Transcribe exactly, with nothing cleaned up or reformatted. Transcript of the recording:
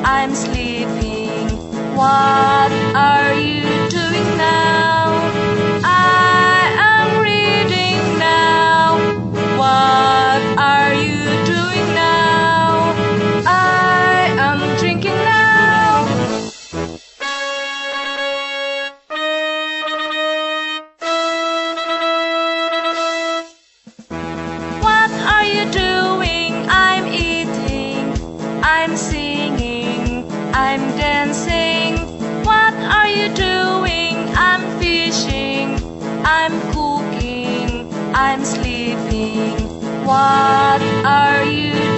I'm sleeping. What are you doing now? I am reading now. What are you doing now? I am drinking now. What are you doing? I'm eating. I'm singing. I'm dancing. What are you doing? I'm fishing. I'm cooking. I'm sleeping. What are you